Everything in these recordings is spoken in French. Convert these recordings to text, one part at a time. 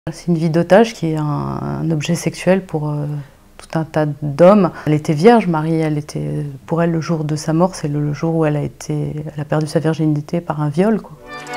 C'est une vie d'otage qui est un objet sexuel pour tout un tas d'hommes. Elle était vierge, Marie. Pour elle, le jour de sa mort, c'est le jour où elle a perdu sa virginité par un viol, quoi.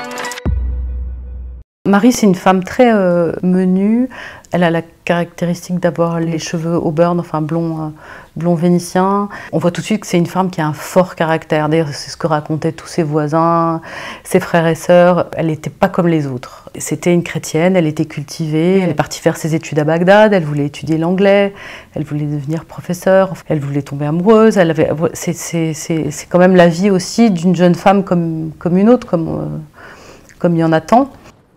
Marie, c'est une femme très menue. Elle a la caractéristique d'avoir les cheveux au burn, enfin blond vénitien. On voit tout de suite que c'est une femme qui a un fort caractère. D'ailleurs, c'est ce que racontaient tous ses voisins, ses frères et sœurs. Elle n'était pas comme les autres. C'était une chrétienne, elle était cultivée. Elle est partie faire ses études à Bagdad, elle voulait étudier l'anglais, elle voulait devenir professeure, elle voulait tomber amoureuse. C'est quand même la vie aussi d'une jeune femme comme une autre, comme il y en a tant.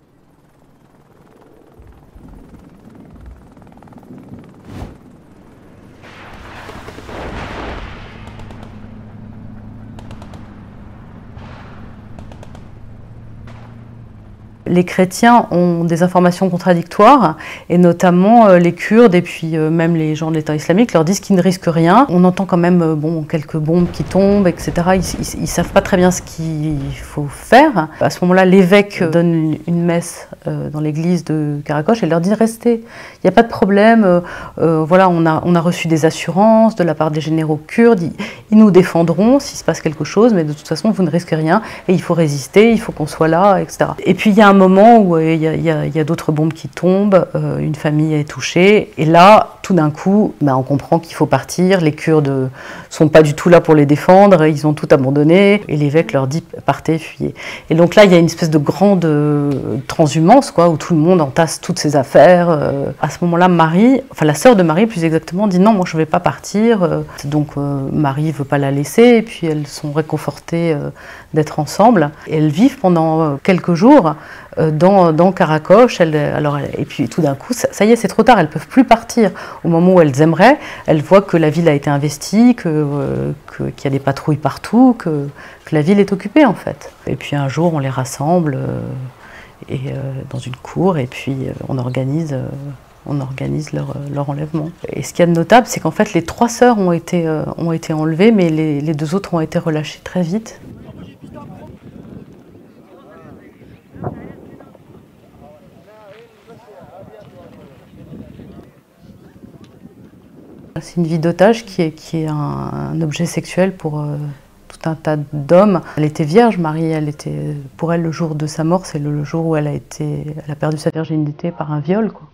Les chrétiens ont des informations contradictoires, et notamment les Kurdes et puis même les gens de l'État islamique leur disent qu'ils ne risquent rien. On entend quand même quelques bombes qui tombent, etc. Ils ne savent pas très bien ce qu'il faut faire. À ce moment-là, l'évêque donne une messe dans l'église de Karakosh et leur dit « Restez, il n'y a pas de problème, voilà, on a reçu des assurances de la part des généraux kurdes, ils nous défendront s'il se passe quelque chose, mais de toute façon, vous ne risquez rien, et il faut résister, il faut qu'on soit là, etc. » Et puis il y a un moment où il y a d'autres bombes qui tombent, une famille est touchée, et là, tout d'un coup, on comprend qu'il faut partir. Les Kurdes sont pas du tout là pour les défendre, ils ont tout abandonné, et l'évêque leur dit « partez, fuyez ». Et donc là, il y a une espèce de grande transhumance, quoi, où tout le monde entasse toutes ses affaires. À ce moment-là, Marie, enfin la sœur de Marie plus exactement, dit « non, moi je vais pas partir ». Donc Marie veut pas la laisser, et puis elles sont réconfortées d'être ensemble. Et elles vivent pendant quelques jours dans Karakosh, et puis tout d'un coup, ça y est, c'est trop tard, elles ne peuvent plus partir. Au moment où elles aimeraient, elles voient que la ville a été investie, qu'il y a des patrouilles partout, que la ville est occupée en fait. Et puis un jour, on les rassemble dans une cour, et puis on organise leur enlèvement. Et ce qu'il y a de notable, c'est qu'en fait, les 3 sœurs ont été enlevées, mais les 2 autres ont été relâchées très vite. C'est une vie d'otage qui est un objet sexuel pour tout un tas d'hommes. Elle était vierge, Marie. Pour elle, le jour de sa mort, c'est le jour où elle a perdu sa virginité par un viol, quoi.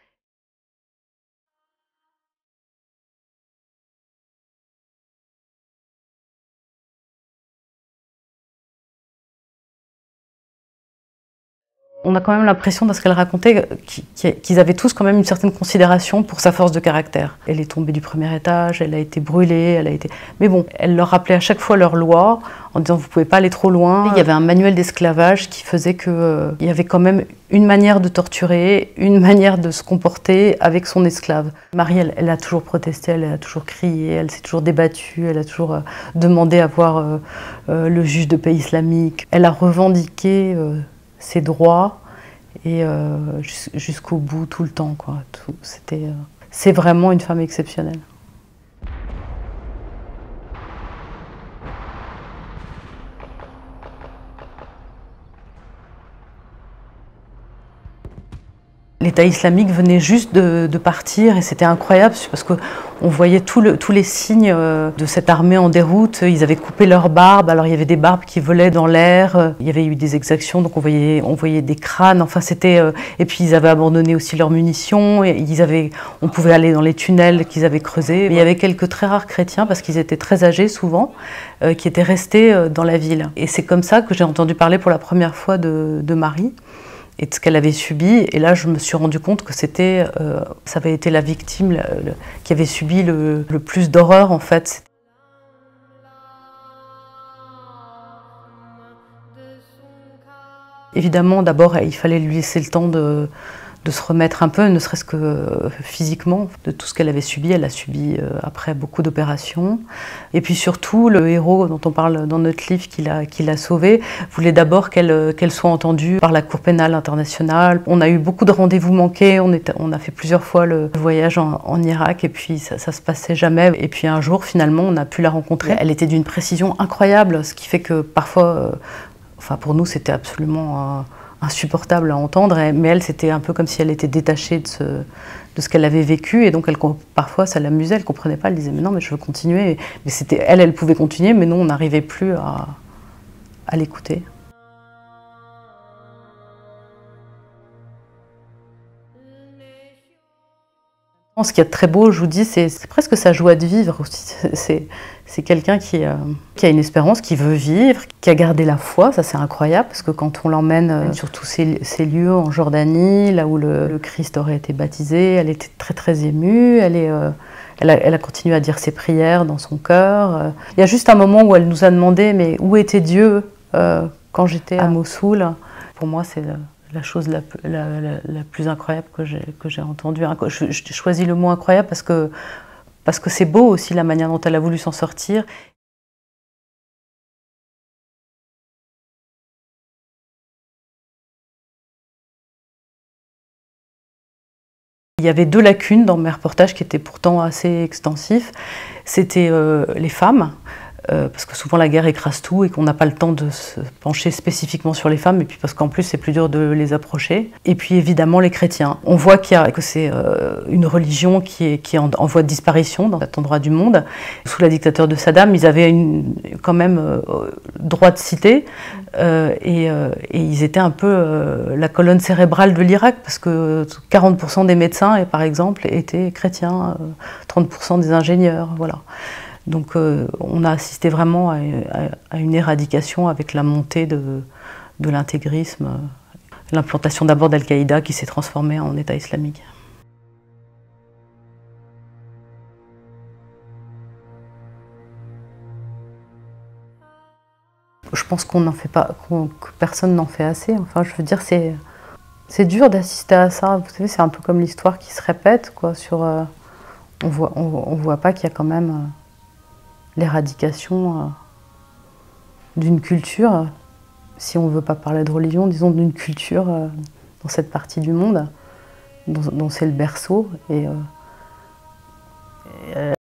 On a quand même l'impression, dans ce qu'elle racontait, qu'ils avaient tous quand même une certaine considération pour sa force de caractère. Elle est tombée du 1er étage, elle a été brûlée, Mais bon, elle leur rappelait à chaque fois leur loi, en disant « vous pouvez pas aller trop loin ». Il y avait un manuel d'esclavage qui faisait qu'il y avait quand même une manière de torturer, une manière de se comporter avec son esclave. Marie, elle a toujours protesté, elle a toujours crié, elle s'est toujours débattue, elle a toujours demandé à voir le juge de paix islamique. Elle a revendiqué ses droits, et jusqu'au bout, tout le temps, quoi. C'est vraiment une femme exceptionnelle. L'État islamique venait juste de partir, et c'était incroyable parce qu'on voyait tous les signes de cette armée en déroute. Ils avaient coupé leurs barbes, alors il y avait des barbes qui volaient dans l'air. Il y avait eu des exactions, donc on voyait des crânes. Enfin, et puis ils avaient abandonné aussi leurs munitions. Et on pouvait aller dans les tunnels qu'ils avaient creusés. Mais il y avait quelques très rares chrétiens, parce qu'ils étaient très âgés souvent, qui étaient restés dans la ville. Et c'est comme ça que j'ai entendu parler pour la première fois de Marie et de ce qu'elle avait subi. Et là, je me suis rendu compte que ça avait été la victime qui avait subi le plus d'horreur, en fait. Évidemment, d'abord, il fallait lui laisser le temps de se remettre un peu, ne serait-ce que physiquement, de tout ce qu'elle avait subi. Elle a subi après beaucoup d'opérations. Et puis surtout, le héros dont on parle dans notre livre, qui l'a sauvée, voulait d'abord qu'elle soit entendue par la Cour pénale internationale. On a eu beaucoup de rendez-vous manqués, on a fait plusieurs fois le voyage en Irak, et puis ça se passait jamais. Et puis un jour, finalement, on a pu la rencontrer. Elle était d'une précision incroyable, ce qui fait que parfois, enfin pour nous, c'était absolument insupportable à entendre, mais elle, c'était un peu comme si elle était détachée de ce qu'elle avait vécu, et donc parfois ça l'amusait, elle ne comprenait pas, elle disait mais non, mais je veux continuer. Mais c'était elle pouvait continuer, mais nous on n'arrivait plus à l'écouter. Ce qu'il y a de très beau, je vous dis, c'est presque sa joie de vivre aussi. C'est quelqu'un qui a une espérance, qui veut vivre, qui a gardé la foi, ça c'est incroyable, parce que quand on l'emmène sur tous ces lieux en Jordanie, là où le Christ aurait été baptisé, elle était très très émue, elle a continué à dire ses prières dans son cœur. Il y a juste un moment où elle nous a demandé, mais où était Dieu quand j'étais à Mossoul? Pour moi, c'est la chose la plus incroyable que j'ai entendue. Je choisis le mot incroyable parce que c'est beau aussi la manière dont elle a voulu s'en sortir. Il y avait deux lacunes dans mes reportages qui étaient pourtant assez extensifs. C'était les femmes, parce que souvent la guerre écrase tout et qu'on n'a pas le temps de se pencher spécifiquement sur les femmes, et puis parce qu'en plus c'est plus dur de les approcher. Et puis évidemment les chrétiens. On voit que c'est une religion qui est en voie de disparition dans cet endroit du monde. Sous la dictature de Saddam, ils avaient quand même droit de cité, et ils étaient un peu la colonne cérébrale de l'Irak, parce que 40% des médecins, par exemple, étaient chrétiens, 30% des ingénieurs, voilà. Donc on a assisté vraiment à une éradication avec la montée de l'intégrisme, l'implantation d'abord d'Al-Qaïda qui s'est transformée en État islamique. Je pense qu'on n'en fait pas, que personne n'en fait assez. Enfin, je veux dire, c'est dur d'assister à ça. Vous savez, c'est un peu comme l'histoire qui se répète, quoi. On voit pas qu'il y a quand même l'éradication d'une culture, si on ne veut pas parler de religion, disons d'une culture dans cette partie du monde, dont c'est le berceau.